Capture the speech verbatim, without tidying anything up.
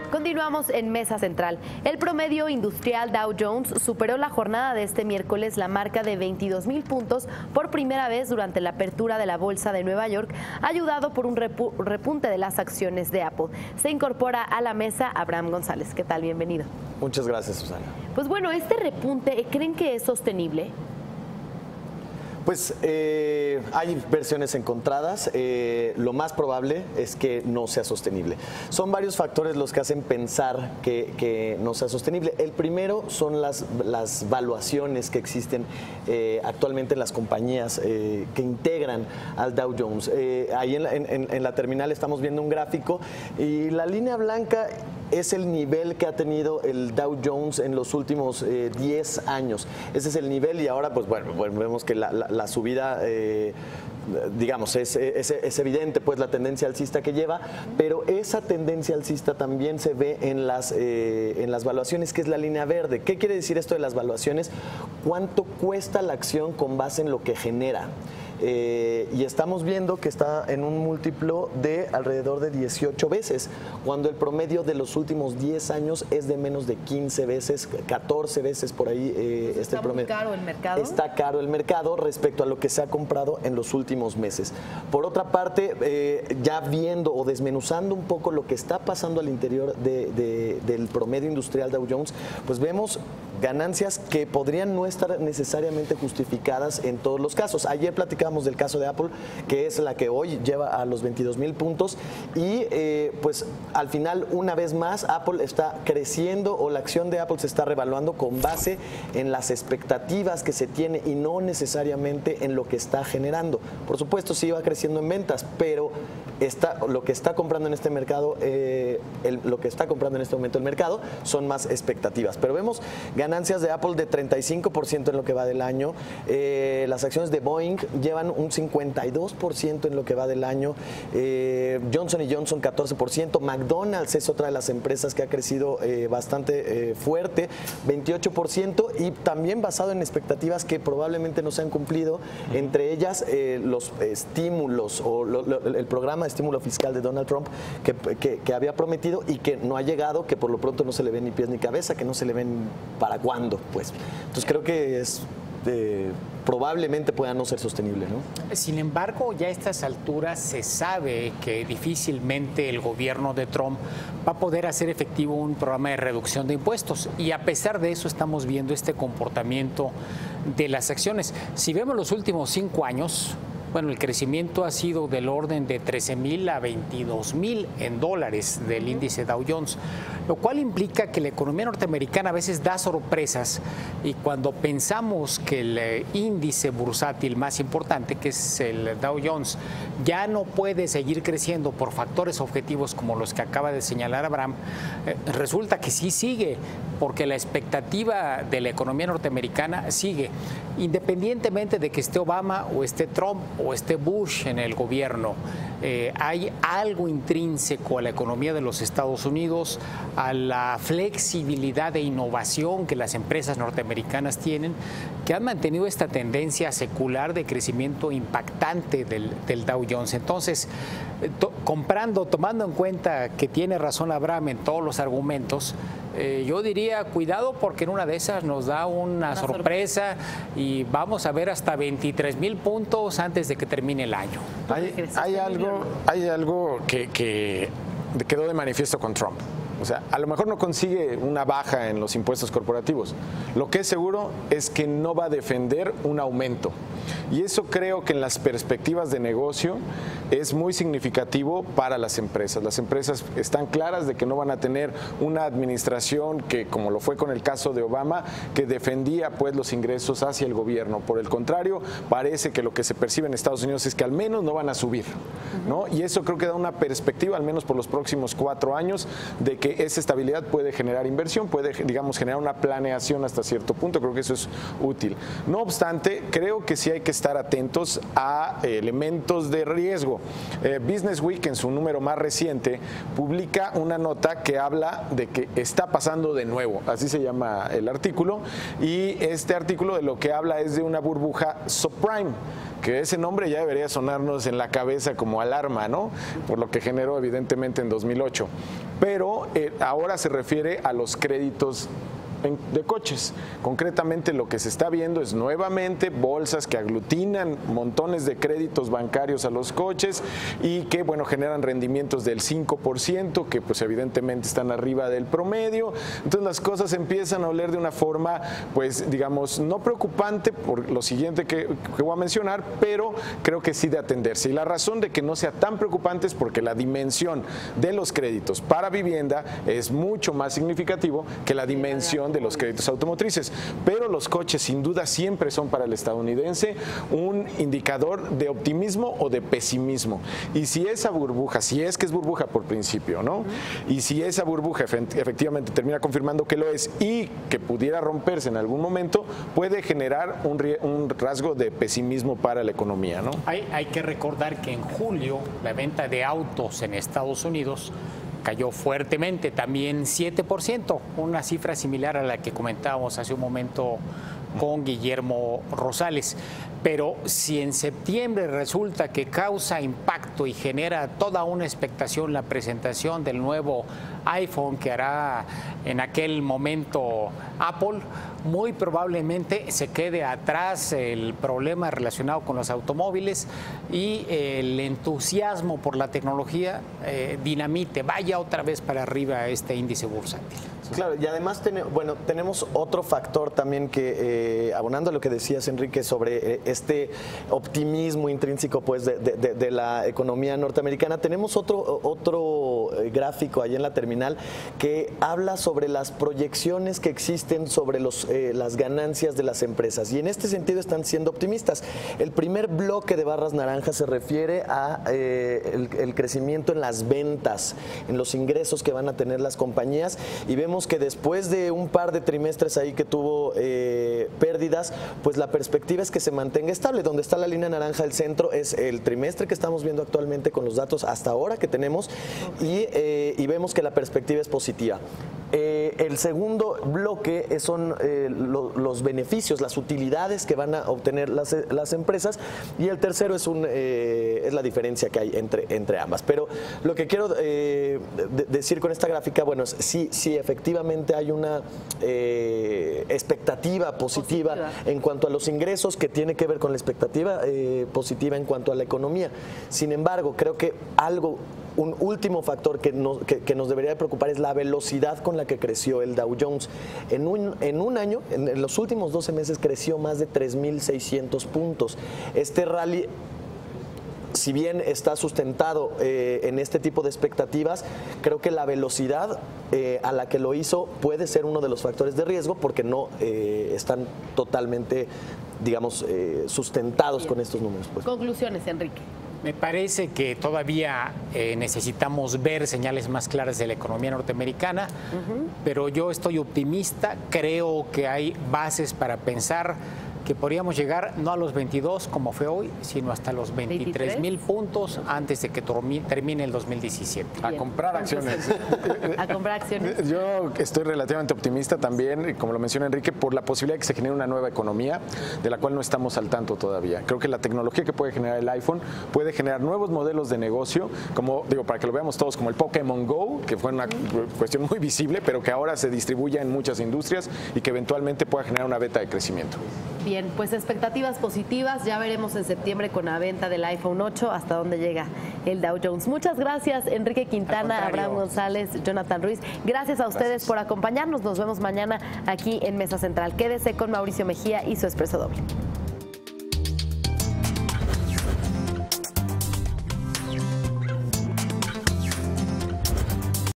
Continuamos en Mesa Central. El promedio industrial Dow Jones superó la jornada de este miércoles la marca de veintidós mil puntos por primera vez durante la apertura de la Bolsa de Nueva York, ayudado por un repunte de las acciones de Apple. Se incorpora a la mesa Abraham González. ¿Qué tal? Bienvenido. Muchas gracias, Susana. Pues bueno, este repunte, ¿creen que es sostenible? Pues eh, hay versiones encontradas. Eh, lo más probable es que no sea sostenible. Son varios factores los que hacen pensar que, que no sea sostenible. El primero son las, las valuaciones que existen eh, actualmente en las compañías eh, que integran al Dow Jones. Eh, ahí en la, en, en la terminal estamos viendo un gráfico y la línea blanca es el nivel que ha tenido el Dow Jones en los últimos eh, diez años. Ese es el nivel y ahora pues bueno, bueno vemos que la, la, la subida eh, digamos, es, es, es evidente pues la tendencia alcista que lleva, pero esa tendencia alcista también se ve en las, eh, en las valuaciones, que es la línea verde. ¿Qué quiere decir esto de las valuaciones? ¿Cuánto cuesta la acción con base en lo que genera? Eh, y estamos viendo que está en un múltiplo de alrededor de dieciocho veces, cuando el promedio de los últimos diez años es de menos de quince veces, catorce veces por ahí. Eh, este ¿Está promedio. muy caro el mercado? Está caro el mercado respecto a lo que se ha comprado en los últimos meses. Por otra parte, eh, ya viendo o desmenuzando un poco lo que está pasando al interior de, de, del promedio industrial Dow Jones, pues vemos ganancias que podrían no estar necesariamente justificadas en todos los casos. Ayer platicamos del caso de Apple, que es la que hoy lleva a los veintidós mil puntos y eh, pues al final una vez más Apple está creciendo o la acción de Apple se está revaluando con base en las expectativas que se tiene y no necesariamente en lo que está generando. Por supuesto sí va creciendo en ventas, pero está, lo que está comprando en este mercado, eh, el, lo que está comprando en este momento el mercado son más expectativas. Pero vemos ganancias de Apple de treinta y cinco por ciento en lo que va del año. Eh, las acciones de Boeing llevan un cincuenta y dos por ciento en lo que va del año. Eh, Johnson y Johnson catorce por ciento. McDonald's es otra de las empresas que ha crecido eh, bastante eh, fuerte, veintiocho por ciento, y también basado en expectativas que probablemente no se han cumplido, uh-huh. Entre ellas eh, los estímulos o lo, lo, el programa de estímulo fiscal de Donald Trump que, que, que había prometido y que no ha llegado, que por lo pronto no se le ven ni pies ni cabeza, que no se le ven para cuándo, pues. Entonces creo que es eh, probablemente pueda no ser sostenible, ¿no? Sin embargo, ya a estas alturas se sabe que difícilmente el gobierno de Trump va a poder hacer efectivo un programa de reducción de impuestos y a pesar de eso estamos viendo este comportamiento de las acciones. Si vemos los últimos cinco años, bueno, el crecimiento ha sido del orden de trece mil a veintidós mil en dólares del índice Dow Jones, lo cual implica que la economía norteamericana a veces da sorpresas y cuando pensamos que el índice bursátil más importante, que es el Dow Jones, ya no puede seguir creciendo por factores objetivos como los que acaba de señalar Abraham, eh, resulta que sí sigue, porque la expectativa de la economía norteamericana sigue, independientemente de que esté Obama o esté Trump o esté Bush en el gobierno. Eh, hay algo intrínseco a la economía de los Estados Unidos, a la flexibilidad e innovación que las empresas norteamericanas tienen, que han mantenido esta tendencia secular de crecimiento impactante del, del Dow Jones. Entonces, to, comprando, tomando en cuenta que tiene razón Abraham en todos los argumentos, eh, yo diría cuidado porque en una de esas nos da una, una sorpresa, sorpresa y vamos a ver hasta veintitrés mil puntos antes de que termine el año. Hay, hay algo, hay algo que, que quedó de manifiesto con Trump. O sea, a lo mejor no consigue una baja en los impuestos corporativos. Lo que es seguro es que no va a defender un aumento. Y eso creo que en las perspectivas de negocio es muy significativo para las empresas. Las empresas están claras de que no van a tener una administración que, como lo fue con el caso de Obama, que defendía pues los ingresos hacia el gobierno. Por el contrario, parece que lo que se percibe en Estados Unidos es que al menos no van a subir, ¿no? Y eso creo que da una perspectiva, al menos por los próximos cuatro años, de que esa estabilidad puede generar inversión, puede, digamos, generar una planeación hasta cierto punto. Creo que eso es útil. No obstante, creo que sí hay que estar atentos a eh, elementos de riesgo. Eh, Business Week, en su número más reciente, publica una nota que habla de que está pasando de nuevo, así se llama el artículo, y este artículo de lo que habla es de una burbuja subprime, que ese nombre ya debería sonarnos en la cabeza como alarma, ¿no? Por lo que generó evidentemente en dos mil ocho. Pero eh, ahora se refiere a los créditos de coches. Concretamente lo que se está viendo es nuevamente bolsas que aglutinan montones de créditos bancarios a los coches y que, bueno, generan rendimientos del cinco por ciento, que pues evidentemente están arriba del promedio. Entonces las cosas empiezan a oler de una forma, pues digamos, no preocupante por lo siguiente que, que voy a mencionar, pero creo que sí de atenderse. Y la razón de que no sea tan preocupante es porque la dimensión de los créditos para vivienda es mucho más significativo que la dimensión de los créditos automotrices, pero los coches sin duda siempre son para el estadounidense un indicador de optimismo o de pesimismo. Y si esa burbuja, si es que es burbuja por principio, ¿no? Y si esa burbuja efectivamente termina confirmando que lo es y que pudiera romperse en algún momento, puede generar un, un rasgo de pesimismo para la economía, ¿no? Hay, hay que recordar que en julio la venta de autos en Estados Unidos cayó fuertemente, también siete por ciento, una cifra similar a la que comentábamos hace un momento con Guillermo Rosales. Pero si en septiembre resulta que causa impacto y genera toda una expectación la presentación del nuevo iPhone que hará en aquel momento Apple, muy probablemente se quede atrás el problema relacionado con los automóviles y el entusiasmo por la tecnología eh, dinamite, vaya otra vez para arriba este índice bursátil. Claro, y además ten, bueno, tenemos otro factor también que, eh, abonando a lo que decías, Enrique, sobre eh, este optimismo intrínseco pues, de, de, de la economía norteamericana, tenemos otro, otro gráfico ahí en la terminal que habla sobre las proyecciones que existen sobre los, eh, las ganancias de las empresas, y en este sentido están siendo optimistas. El primer bloque de barras naranjas se refiere a eh, el, el crecimiento en las ventas, en los ingresos que van a tener las compañías, y vemos que después de un par de trimestres ahí que tuvo eh, pérdidas, pues la perspectiva es que se mantenga estable. Donde está la línea naranja del centro es el trimestre que estamos viendo actualmente con los datos hasta ahora que tenemos, y, eh, y vemos que la perspectiva es positiva. Eh, el segundo bloque son eh, lo, los beneficios, las utilidades que van a obtener las, las empresas, y el tercero es, un, eh, es la diferencia que hay entre, entre ambas. Pero lo que quiero eh, de, decir con esta gráfica, bueno, es sí, sí efectivamente hay una eh, expectativa positiva, positiva en cuanto a los ingresos, que tiene que ver con la expectativa eh, positiva en cuanto a la economía. Sin embargo, creo que algo un último factor que nos, que, que nos debería de preocupar es la velocidad con la que creció el Dow Jones. En un, en un año, en, en los últimos doce meses, creció más de tres mil seiscientos puntos. Este rally, si bien está sustentado eh, en este tipo de expectativas, creo que la velocidad eh, a la que lo hizo puede ser uno de los factores de riesgo, porque no eh, están totalmente, digamos, eh, sustentados Bien. con estos números. Pues. Conclusiones, Enrique. Me parece que todavía eh, necesitamos ver señales más claras de la economía norteamericana, uh-huh. pero yo estoy optimista, creo que hay bases para pensar que podríamos llegar no a los veintidós como fue hoy, sino hasta los veintitrés mil puntos antes de que termine el dos mil diecisiete. A comprar acciones. A comprar acciones. Yo estoy relativamente optimista también, como lo menciona Enrique, por la posibilidad de que se genere una nueva economía de la cual no estamos al tanto todavía. Creo que la tecnología que puede generar el iPhone puede generar nuevos modelos de negocio, como digo, para que lo veamos todos, como el Pokémon Go, que fue una cuestión muy visible, pero que ahora se distribuye en muchas industrias y que eventualmente pueda generar una beta de crecimiento. Bien. Bien, pues expectativas positivas, ya veremos en septiembre con la venta del iPhone ocho hasta dónde llega el Dow Jones. Muchas gracias, Enrique Quintana, Abraham González, Jonathan Ruiz. Gracias a ustedes gracias. por acompañarnos. Nos vemos mañana aquí en Mesa Central. Quédese con Mauricio Mejía y su Expreso Doble.